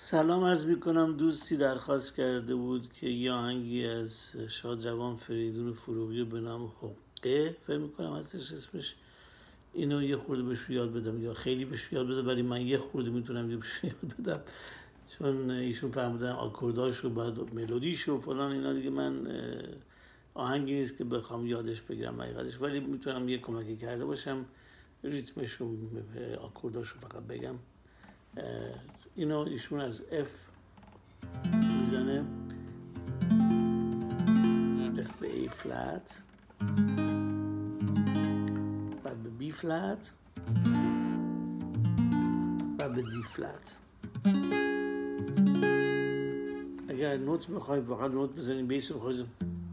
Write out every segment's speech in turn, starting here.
سلام عرض میکنم. دوستی درخواست کرده بود که یه آهنگی از شادروان فریدون فروغی به نام حقه، فکر میکنم هستش اسمش، اینو یه خورده بهش یاد بدم یا خیلی بهش یاد بدم، ولی من یه خورده میتونم بهش یاد بدم چون ایشون فرمودن آکورداش و بعد ملودیش و فلان اینا، دیگه من آهنگی نیست که بخوام یادش بگیرم حقیقتش، ولی میتونم یه کمکی کرده باشم، ریتمش و آکورداش رو فقط بگم. اینو ایشون از F میزنه، F به A فلت، بعد به B فلت، بعد به D فلت. اگر نوت میخواید فقط نوت بزنید، بیس بخواید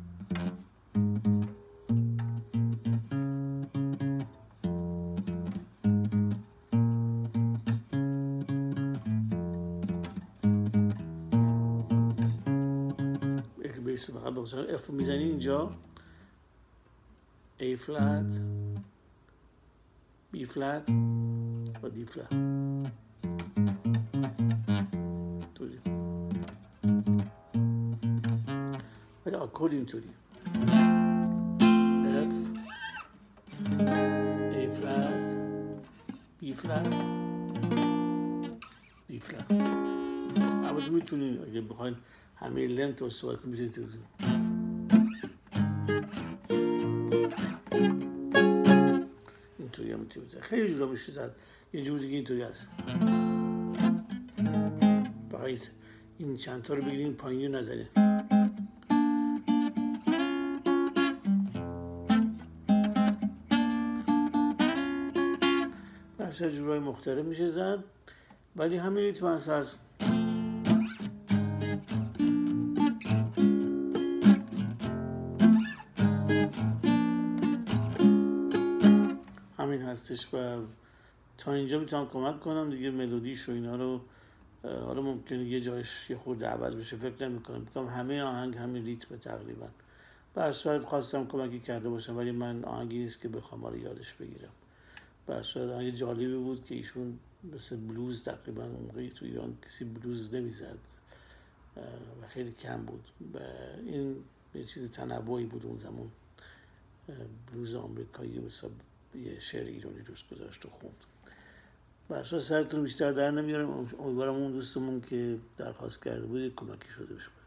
بیس فقط بخواید F میزنید اینجا، A فلت، B فلت و D فلت. ولی آکورد اینطوری F A فلت B فلت D فلت. البته میتونید اگه بخواید همه لنت رو استفاده کنید میتونید اینطوری هم میتونید، خیلی جورا میشه زد. یه جور دیگه اینطوری هست، فقط این چند تا رو بگیرین پایینی رو نزنید. بحث جورای مختلف میشه زد، ولی همین ریتم هست. همین هستش و تا اینجا میتونم کمک کنم دیگه. ملودیش و اینا رو حالا ممکنه یه جایش یه خورده عوض بشه، فکر نمی‌کنم، بگم همه آهنگ همین ریتم تقریبا. به هر صورت خواستم کمکی کرده باشم، ولی من آهنگی نیست که بخوام حالا یادش بگیرم. به هر صورت آهنگ جالبی بود که ایشون مثل بلوز تقریبا اون موقعی تو ایران کسی بلوز نمیزد و خیلی کم بود و این یه چیز تنوعی بود اون زمان. بلوز آمریکایی حساب یه شعر ایرانی روش گذاشت و خوند. به هر صورت سرتون بیشتر در نمیارم، امیدوارم اون دوستمون که درخواست کرده بود کمکی شده باشه.